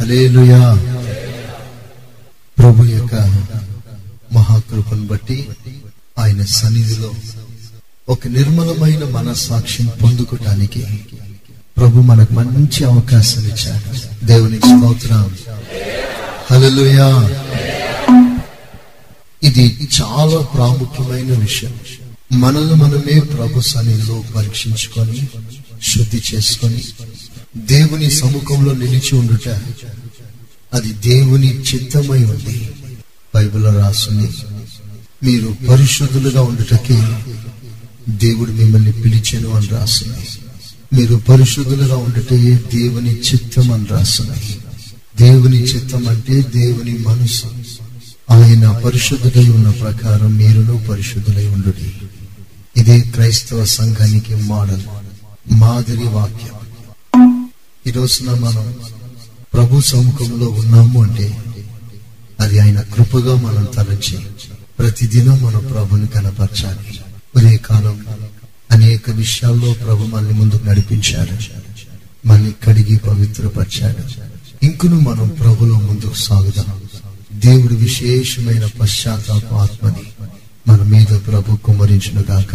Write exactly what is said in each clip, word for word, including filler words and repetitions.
హల్లెలూయా. ప్రభు యొక్క మహాకృపను బట్టి ఆయన సన్నిధిలో ఒక నిర్మలమైన మనస్సాక్షిని పొందుకోవటానికి ప్రభు మనకు మంచి అవకాశం ఇచ్చాడు. దేవునికి స్తోత్రం. హల్లెలూయా. ఇది చాలా ప్రాముఖ్యమైన విషయం. మనల్ని మనమే ప్రభు సన్నిధిలో పరీక్షించుకొని శుద్ధి చేసుకొని దేవుని సముఖంలో నిలిచి ఉండుట అది దేవుని చిత్తమై ఉంది. బైబిల్లో రాస్తుంది, మీరు పరిశుద్ధులుగా ఉండుటకి దేవుడు మిమ్మల్ని పిలిచెను అని రాస్తుంది. మీరు పరిశుద్ధులుగా ఉండుటే దేవుని చిత్తం అని రాస్తుంది. దేవుని చిత్తం అంటే దేవుని మనసు. ఆయన పరిశుద్ధుడై ఉన్న ప్రకారం మీరును పరిశుద్ధులై ఉండుడి. ఇదే క్రైస్తవ సంఘానికి మోడల్, మాదిరి వాక్యం. ఈ రోజున మనం ప్రభు సముఖంలో ఉన్నాము అంటే అది ఆయన కృపగా మనం తలంచి ప్రతిదినం మనం ప్రభుని కనపరచాలి. ఒరే కాలం అనేక విషయాల్లో ప్రభు మనల్ని ముందుకు నడిపించాడు, మనల్ని కడిగి పవిత్రపరిచాడు. ఇంకను మనం ప్రభులో ముందుకు సాగుదాం. దేవుడు విశేషమైన పశ్చాత్తాప ఆత్మని మన మీద ప్రభు కుమ్మరించును గాక.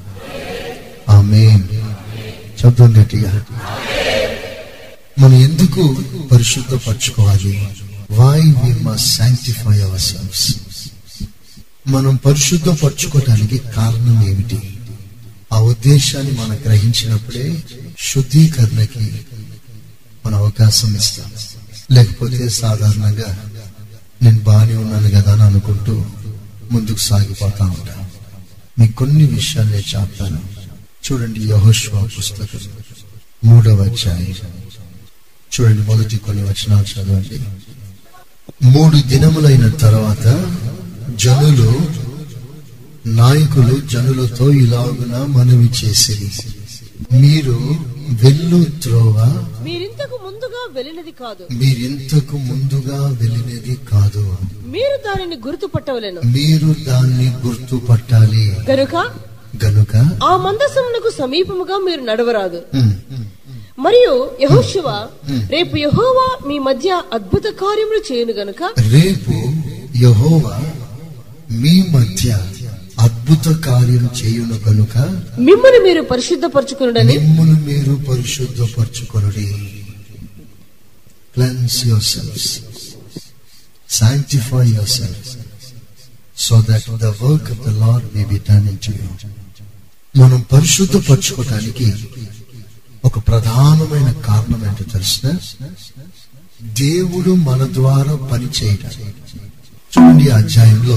ఆమేన్. శబ్దం గట్టిగా. మనం ఎందుకు పరిశుద్ధపరచుకోవాలి? Why we must sanctify ourselves. మనం పరిశుద్ధపరచుకోవటానికి కారణం ఏమిటి? ఆ ఉద్దేశాన్ని మనం గ్రహించినప్పుడే శుద్ధీకరణకి మన అవకాశం ఇస్తాం. లేకపోతే సాధారణంగా నేను బాగానే ఉన్నాను కదా అని అనుకుంటూ ముందుకు సాగిపోతా ఉంటాను. మీకు కొన్ని విషయాలు నేను చెప్తాను. చూడండి, యెహోషువ పుస్తకం మూడవ అధ్యాయం చూడండి, మొదటి కొన్ని వచనాలు చదవండి. మూడు దినములైన తర్వాత జనులు నాయకులు జనులతో ఇలాగున మనవి చేసిరి, మీరు వెళ్ళు త్రోవ మీరింతకు ముందుగా వెళ్ళినది కాదు మీరింతకు ముందుగా వెళ్ళినది కాదు మీరు దానిని గుర్తుపట్టవలెను. మీరు దాన్ని గుర్తుపట్టాలి. గనుక గనుక ఆ మందసమునకు సమీపముగా మీరు నడవరాదు. మరియు యెహోషువ, రేపు యెహోవా మీ మధ్య అద్భుత కార్యములు చేయును గనుక రేపు యెహోవా మీ మధ్య అద్భుత కార్యం చేయును కనుక మిమ్మల్ని మీరు పరిశుద్ధపరచుకొనుడని మిమ్మల్ని మీరు పరిశుద్ధపరచుకొనుడి. Cleanse yourselves, sanctify yourselves, so that the work of the Lord may be done into you. మనం పరిశుద్ధపరచుకోవటానికి ఒక ప్రధానమైన కారణం ఏంటో తెలిసిన, దేవుడు మన ద్వారా పని చేయటం. చూడండి, ఆ అధ్యాయంలో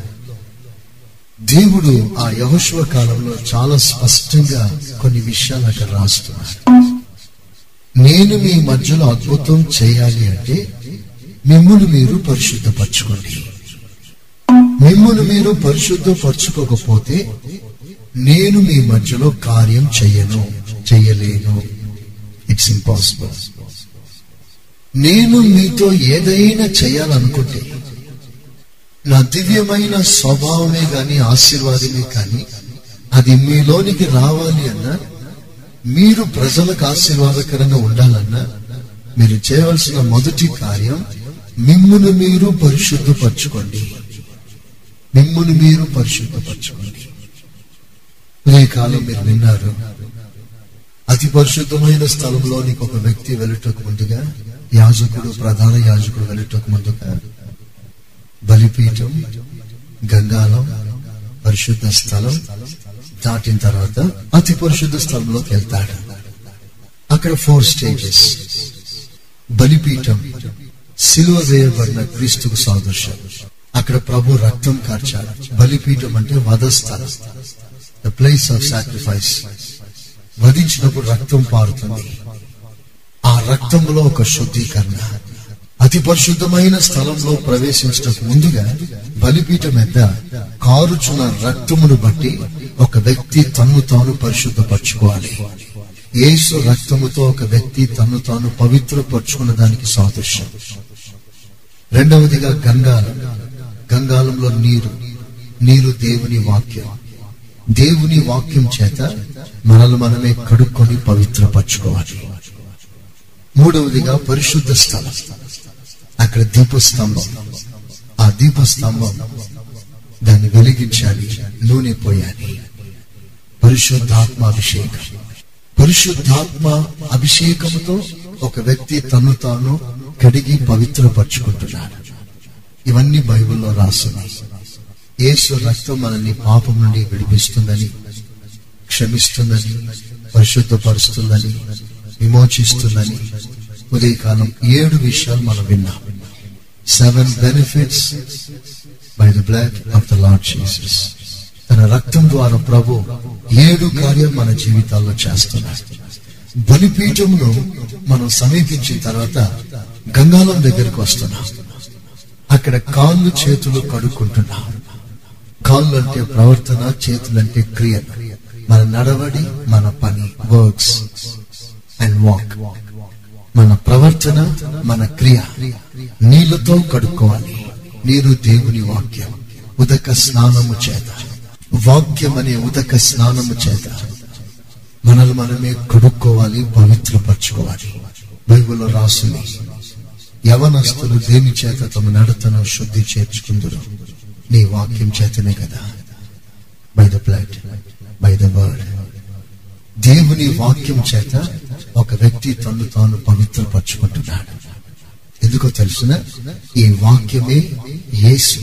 దేవుడు ఆ యెహోషువ కాలంలో చాలా స్పష్టంగా కొన్ని విషయాలు అక్కడ రాస్తున్నాడు. నేను మీ మధ్యలో అద్భుతం చేయాలి అంటే మిమ్మల్ని మీరు పరిశుద్ధపరచుకోండి. మిమ్మల్ని మీరు పరిశుద్ధపరచుకోకపోతే నేను మీ మధ్యలో కార్యం చెయ్యను, చెయ్యలేను. It's impossible. నేను మీతో ఏదైనా చేయాలనుకుంటే నా దివ్యమైన స్వభావమే గాని ఆశీర్వాదమే కానీ అది మీలోనికి రావాలి అన్నా, మీరు ప్రజలకు ఆశీర్వాదకరంగా ఉండాలన్నా మీరు చేయవలసిన మొదటి కార్యం మిమ్మును మీరు పరిశుద్ధపరచుకోండి. మిమ్మును మీరు పరిశుద్ధపరచుకోండి. ఈ కాలం మీరు విన్నారు, అతి పరిశుద్ధమైన స్థలంలోనికి ఒక వ్యక్తి వెళ్ళటకు ముందుగా, యాజకుడు ప్రధాన యాజకుడు వెళ్ళటకు ముందుగా బలిపీఠం, గంగాలం, పరిశుద్ధ స్థలం దాటిన తర్వాత అతి పరిశుద్ధ స్థలంలోకి వెళ్తాడు. అక్కడ ఫోర్ స్టేజెస్. బలిపీఠం సిలువ వేయబడిన క్రీస్తుకు సాదృశ్యం. అక్కడ ప్రభు రక్తం కార్చాడు. బలిపీఠం అంటే వధస్థలం, ద ప్లేస్ ఆఫ్ సాక్రిఫైస్. వధించినప్పుడు రక్తం పారుతుంది. ఆ రక్తంలో ఒక శుద్ధీకరణ. అతి పరిశుద్ధమైన స్థలంలో ప్రవేశించడానికి ముందుగా బలిపీఠం మీద కారుచున్న రక్తమును బట్టి ఒక వ్యక్తి తన్ను తాను పరిశుద్ధపరచుకోవాలి. యేసు రక్తముతో ఒక వ్యక్తి తన్ను తాను పవిత్రపరచుకున్న దానికి సాదృశ్యం. రెండవదిగా గంగాలం. గంగాలంలో నీరు. నీరు దేవుని వాక్యం. దేవుని వాక్యం చేత మనల్ని మనమే కడుక్కొని పవిత్రపరచుకోవాలి. మూడవదిగా పరిశుద్ధ స్థలం. అక్కడ దీపస్తంభం, ఆ దీపస్తంభం దాన్ని వెలిగించాలి, నూనె పోయాలి. పరిశుద్ధాత్మ అభిషేకం. పరిశుద్ధాత్మ అభిషేకంతో ఒక వ్యక్తి తను తాను కడిగి పవిత్రపరచుకుంటున్నాడు. ఇవన్నీ బైబిల్లో రాస్తున్నాయి. యేసు రక్తం మనల్ని పాపం నుండి విడిపిస్తుందని, క్షమిస్తుందని, పరిశుద్ధపరుస్తుందని, విమోచిస్తుందని ఉదయకాలం ఏడు విషయాలు మనం విన్నాం. Seven benefits by the blood of the Lord Jesus. తన రక్తం ద్వారా ప్రభు ఏడు కార్యాలు మన జీవితాల్లో చేస్తున్నారు. బలిపీఠంను మనం సమీపించిన తర్వాత గంగాళం దగ్గరికి వస్తున్నాం. అక్కడ కాళ్ళు చేతులు కడుక్కుంటున్నాం. కాళ్ళు అంటే ప్రవర్తన, చేతులంటే క్రియ. మన నడవడి, మన పని, వర్క్స్ అండ్ వాక్. మన ప్రవర్తన, మన క్రియ నీళ్లతో కడుక్కోవాలి. నీరు దేవుని వాక్యం. ఉదక స్నానము చేత, వాక్యం అనే ఉదక స్నానము చేత మనల్ని మనమే కడుక్కోవాలి, పవిత్రపరచుకోవాలి. బైబిల్లో రాసుని యవనస్తులు దేని చేత తమ నడతను శుద్ధి చేర్చుకుందరు? నీ వాక్యం చేతనే కదా. By the blood, by the word. దేవుని వాక్యం చేత ఒక వ్యక్తి తను తాను పవిత్రపరచుకుంటున్నాడు. ఎందుకో తెలుసిన? ఈ వాక్యమే యేసు.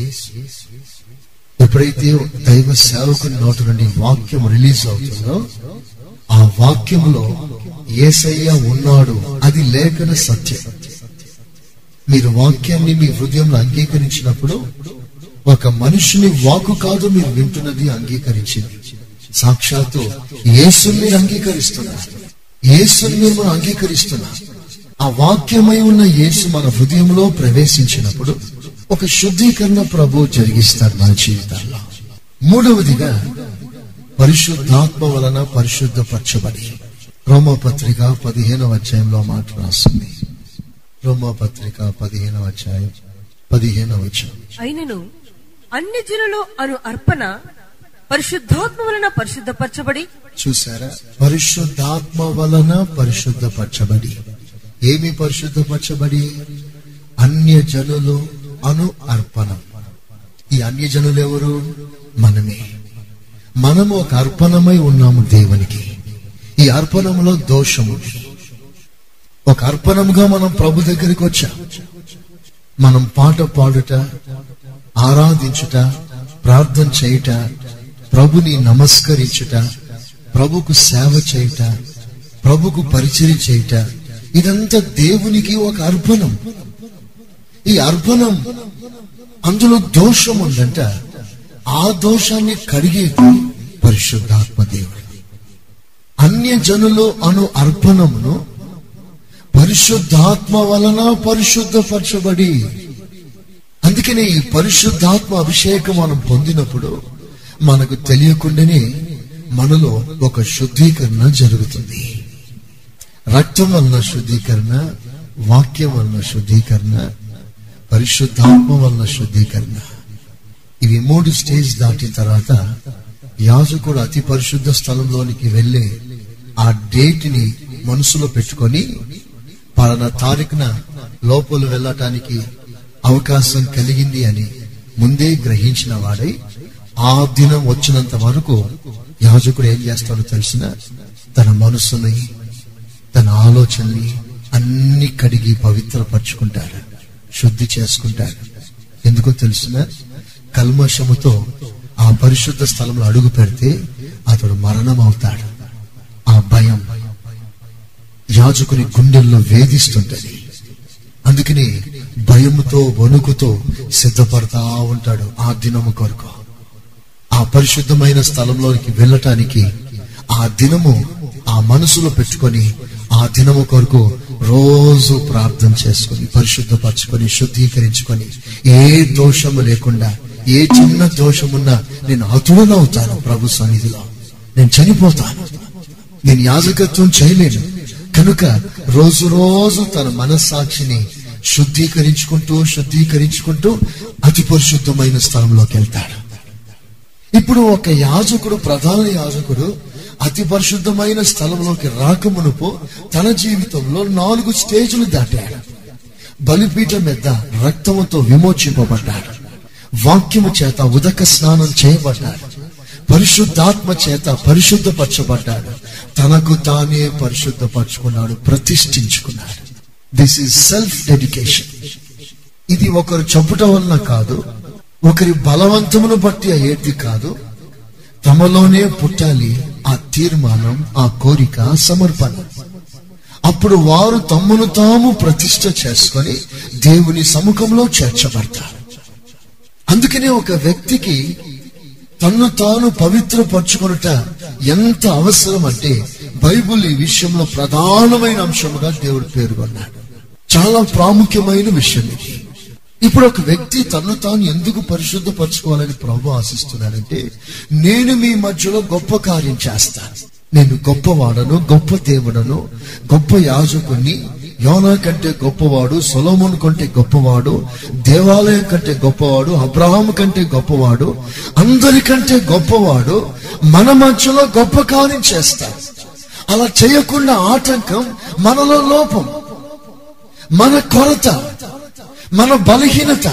ఎప్పుడైతే దైవ సేవకుని నోటి నుండి వాక్యం రిలీజ్ అవుతుందో ఆ వాక్యంలో యేసయ్య ఉన్నాడు. అది లేఖన సత్యం. మీరు వాక్యాన్ని మీ హృదయంలో అంగీకరించినప్పుడు ఒక మనుషుని వాక్కు కాదు మీరు వింటున్నది, అంగీకరించింది. సాక్షాత్తు యేసుని మీరు అంగీకరిస్తున్నారు. యేసుని మీరు అంగీకరిస్తున్నారు. ఆ వాక్యమై ఉన్న యేసు మన హృదయంలో ప్రవేశించినప్పుడు ఒక శుద్ధీకరణ ప్రభు జరిగిస్తారు మన జీవితాల్లో. మూడవదిగా పరిశుద్ధాత్మ వలన పరిశుద్ధపరచబడి. రోమాపత్రిక పదిహేనవ అధ్యాయంలో మాట రాస్తుంది. రోమాపత్రిక పదిహేనవ అధ్యాయం పదిహేనవ వచనం. అయినను అన్ని జనులు అను అర్పణ పరిశుద్ధాత్మ వలన పరిశుద్ధపరచబడి. చూసారా? పరిశుద్ధాత్మ వలన పరిశుద్ధపరచబడి. ఏమి పరిశుద్ధపరచబడి? అన్య జనులు అను అర్పణ. ఈ అన్య జనులు ఎవరు? మనమే. మనము ఒక అర్పణమై ఉన్నాము దేవునికి. ఈ అర్పణంలో దోషము. ఒక అర్పణముగా మనం ప్రభు దగ్గరికి వచ్చాం. మనం పాట పాడుట, ఆరాధించుట, ప్రార్థన చేయుట, ప్రభుని నమస్కరించుట, ప్రభుకు సేవ చేయుట, ప్రభుకు పరిచర్య చేయుట, ఇదంతా దేవునికి ఒక అర్పణం. ఈ అర్పణం అందులో దోషం ఉందంట. ఆ దోషాన్ని కడిగేది పరిశుద్ధాత్మ దేవుడు. అన్య జనులు అను అర్పణమును పరిశుద్ధాత్మ వలన పరిశుద్ధపరచబడి. అందుకనే ఈ పరిశుద్ధాత్మ అభిషేకం మనం పొందినప్పుడు మనకు తెలియకుండానే మనలో ఒక శుద్ధీకరణ జరుగుతుంది. రక్తం వలన శుద్ధీకరణ, వాక్యం వలన శుద్ధీకరణ, పరిశుద్ధాత్మ వలన శుద్ధీకరణ. ఇవి మూడు స్టేజ్ దాటిన తర్వాత యాజకుడు అతి పరిశుద్ధ స్థలంలోనికి వెళ్లే ఆ డేట్ ని మనసులో పెట్టుకొని పలానా తారీఖున లోపల వెళ్ళటానికి అవకాశం కలిగింది అని ముందే గ్రహించిన వాడై ఆ దినం వచ్చినంత వరకు యాజకుడు ఏం చేస్తాడో తెలిసిన? తన మనసుని, తన ఆలోచనని అన్ని కడిగి పవిత్రపరచుకుంటాడు, శుద్ధి చేసుకుంటాడు. ఎందుకో తెలిసిన? కల్మషముతో ఆ పరిశుద్ధ స్థలంలో అడుగు పెడితే అతడు మరణం అవుతాడు. ఆ భయం యాజకుని గుండెల్లో వేధిస్తుంటది. అందుకని భయముతో, వణుకుతో సిద్ధపడతా ఉంటాడు ఆ దినము కొరకు. ఆ పరిశుద్ధమైన స్థలంలోకి వెళ్ళటానికి ఆ దినము ఆ మనసులో పెట్టుకొని ఆ దినము కొరకు రోజు ప్రార్థన చేసుకొని పరిశుద్ధపరచుకొని శుద్ధీకరించుకొని ఏ దోషము లేకుండా, ఏ చిన్న దోషమున్నా నేను హతుడనవుతాను ప్రభు సన్నిధిలో. నేను చనిపోతాను, నేను యాజకత్వం చేయలేను. కనుక రోజు రోజు తన మనస్సాక్షిని శుద్ధీకరించుకుంటూ శుద్ధీకరించుకుంటూ అతి పరిశుద్ధమైన స్థలంలోకి వెళ్తాడు. ఇప్పుడు ఒక యాజకుడు, ప్రధాన యాజకుడు అతి పరిశుద్ధమైన స్థలంలోకి రాకమునుపు తన జీవితంలో నాలుగు స్టేజ్లు దాటాడు. బలిపీఠం మీద రక్తముతో విమోచింపబడ్డాడు, వాక్యము చేత ఉదక స్నానం చేయబడ్డాడు, పరిశుద్ధాత్మ చేత పరిశుద్ధపరచబడ్డాడు, తనకు తానే పరిశుద్ధపరచుకున్నాడు, ప్రతిష్ఠించుకున్నాడు. This is self dedication. ఇది ఒకరు చెప్పుట వలన కాదు, ఒకరి బలవంతమును బట్టి అయ్యేది కాదు, తమలోనే పుట్టాలి ఆ తీర్మానం, ఆ కోరిక, సమర్పణ. అప్పుడు వారు తమ్మును తాము ప్రతిష్ఠ చేసుకొని దేవుని సముఖంలో చేర్చబడతారు. అందుకనే ఒక వ్యక్తికి తన్ను తాను పవిత్రపరచుకొనుట ఎంత అవసరం అంటే బైబిల్ ఈ విషయంలో ప్రధానమైన అంశంగా దేవుడు పేర్కొన్నాడు. చాలా ప్రాముఖ్యమైన విషయం ఇది. ఇప్పుడు ఒక వ్యక్తి తన్ను తాను ఎందుకు పరిశుద్ధపరచుకోవాలని ప్రభు ఆశిస్తున్నాడంటే, నేను మీ మధ్యలో గొప్ప కార్యం చేస్తాను, నేను గొప్పవాడను, గొప్ప దేవుడను, గొప్ప యాజకుని, యోనా కంటే గొప్పవాడు, సొలొమోను కంటే గొప్పవాడు, దేవాలయం కంటే గొప్పవాడు, అబ్రహాము కంటే గొప్పవాడు, అందరికంటే గొప్పవాడు మన మధ్యలో గొప్ప కార్యం చేస్తాడు. అలా చేయకుండా ఆటంకం మనలో లోపం, మన కొరత, మన బలహీనత,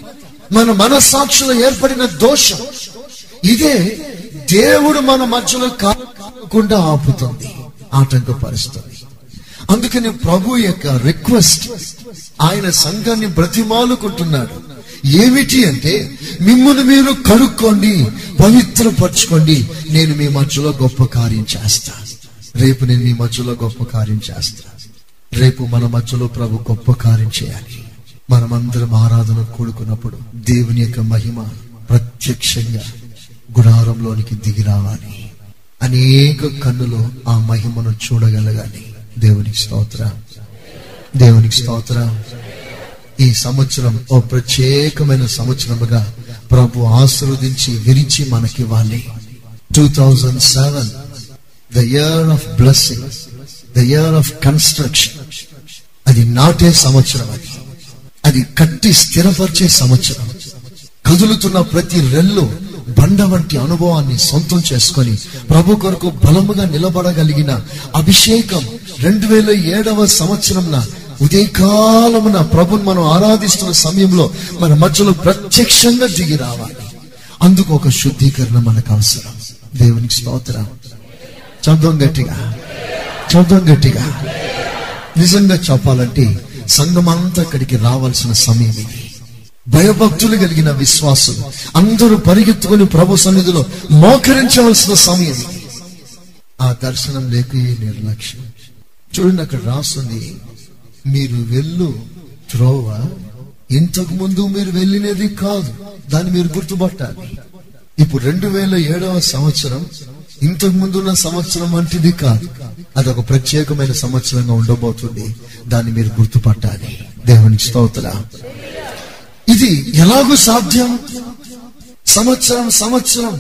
మన మనస్సాక్షిలో ఏర్పడిన దోషం. ఇదే దేవుడు మన మధ్యలో కాకుండా ఆపుతుంది, ఆటంకపరుస్తుంది. అందుకని ప్రభు యొక్క రిక్వెస్ట్, ఆయన సంఘాన్ని బ్రతిమాలుకుంటున్నాడు. ఏమిటి అంటే, మిమ్మును మీరు కడుక్కోండి, పవిత్రపరచుకోండి, నేను మీ మధ్యలో గొప్ప కార్యం చేస్తా. రేపు నేను మీ మధ్యలో గొప్ప కార్యం చేస్తా. రేపు మన మధ్యలో ప్రభు గొప్ప కార్యం చేయాలి. మనమందరం ఆరాధన కూడుకున్నప్పుడు దేవుని యొక్క మహిమ ప్రత్యక్షంగా గుడారంలోనికి దిగి రావాలి. అనేక కన్నులు ఆ మహిమను చూడగలగాలి. దేవునికి స్తోత్రం, దేవునికి స్తోత్రం. ఈ సంవత్సరం ఓ ప్రత్యేకమైన సంవత్సరముగా ప్రభు ఆశీర్వదించి విరిచి మనకివ్వాలి. Two thousand seven the year of blessing, the year of construction. అది నాటే సంవత్సరం, అది అది కట్టి స్థిరపరిచే సంవత్సరం. కదులుతున్న ప్రతి రెల్లు బండ వంటి అనుభవాన్ని సొంతం చేసుకొని ప్రభు కొరకు బలముగా నిలబడగలిగిన అభిషేకం రెండు వేల ఏడవ సంవత్సరంన ఉదయకాలమున ప్రభుని మనం ఆరాధిస్తున్న సమయంలో మన మధ్యలో ప్రత్యక్షంగా దిగి రావాలి. అందుకు ఒక శుద్ధీకరణ మనకు అవసరం. దేవునికి స్తోత్రం. చదువు గట్టిగా, చదువు గట్టిగా. నిజంగా చెప్పాలంటే సంఘమంతా ఇక్కడికి రావాల్సిన సమయం ఇది. భయభక్తులు కలిగిన విశ్వాసులు అందరూ పరిగెత్తుకుని ప్రభు సన్నిధిలో మోకరించవలసిన సమయం ఇది. ఆ దర్శనం లేక నిర్లక్ష్యం. చూడండి, అక్కడ రాస్తుంది, మీరు వెళ్ళు త్రోవ ఇంతకు ముందు మీరు వెళ్ళినది కాదు, దాన్ని మీరు గుర్తుపట్టాలి. ఇప్పుడు రెండు వేల ఏడవ సంవత్సరం ఇంతకు ముందున్న సంవత్సరం వంటిది కాదు, అదొక ప్రత్యేకమైన సంవత్సరంగా ఉండబోతుంది. దాన్ని మీరు గుర్తుపట్టాలి. దేవునికి స్తోత్రం. ఇది ఎలాగూ సాధ్యం? సంవత్సరం సంవత్సరం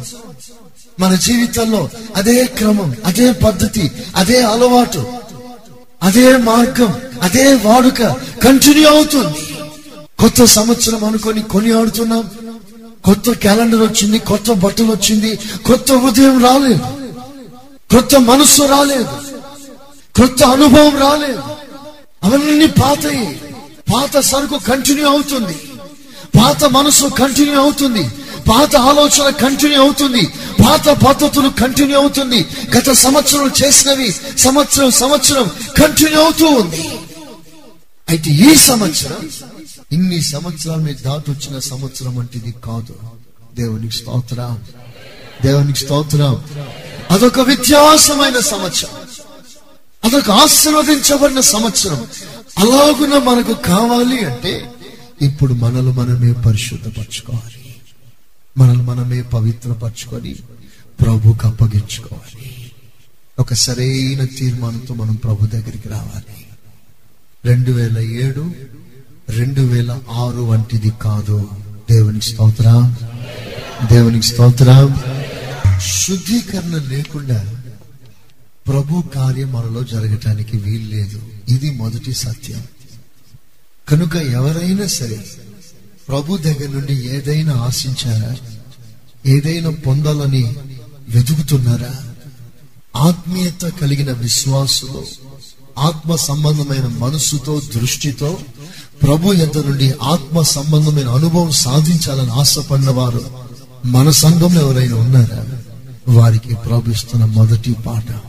మన జీవితంలో అదే క్రమం, అదే పద్ధతి, అదే అలవాటు, అదే మార్గం, అదే వాడుక కంటిన్యూ అవుతుంది. కొత్త సంవత్సరం అనుకొని కొని ఆడుతున్నాం. కొత్త క్యాలెండర్ వచ్చింది, కొత్త బట్టలు వచ్చింది, కొత్త ఉదయం రాలేదు, కొత్త మనస్సు రాలేదు, కొత్త అనుభవం రాలేదు. అవన్నీ పాతయి. పాత సరుకు కంటిన్యూ అవుతుంది, పాత మనసు కంటిన్యూ అవుతుంది, పాత ఆలోచన కంటిన్యూ అవుతుంది, పాత పద్ధతులు కంటిన్యూ అవుతుంది. గత సంవత్సరం చేసినవి సంవత్సరం సంవత్సరం కంటిన్యూ అవుతూ ఉంది. అయితే ఈ సంవత్సరం ఇన్ని సంవత్సరాలు మీరు దాటొచ్చిన సంవత్సరం వంటిది కాదు. దేవునికి స్తోత్రం, దేవునికి స్తోత్రం. అదొక వ్యత్యాసమైన సంవత్సరం, అదొక ఆశీర్వదించబడిన సంవత్సరం. అలాగున మనకు కావాలి అంటే ఇప్పుడు మనల్ని మనమే పరిశుద్ధపరచుకోవాలి, మనల్ని మనమే పవిత్రపరచుకొని ప్రభుకు అప్పగించుకోవాలి. ఒక సరైన తీర్మానంతో మనం ప్రభు దగ్గరికి రావాలి. రెండు వేల ఏడు రెండు వేల ఆరు వంటిది కాదు. దేవునికి స్తోత్రం, దేవునికి స్తోత్రం. శుద్ధీకరణ లేకుండా ప్రభు కార్యం మనలో జరగటానికి వీలు లేదు. ఇది మొదటి సత్యం. కనుక ఎవరైనా సరే ప్రభు దగ్గర నుండి ఏదైనా ఆశించారా, ఏదైనా పొందాలని వెతుకుతున్నారా? ఆత్మీయత కలిగిన విశ్వాసులు ఆత్మ సంబంధమైన మనస్సుతో, దృష్టితో ప్రభు ఎంత నుండి ఆత్మ సంబంధమైన అనుభవం సాధించాలని ఆశపడిన వారు మన సంఘంలో ఎవరైనా ఉన్నారా? వారికి ప్రభు ఇస్తున్న మొదటి పాట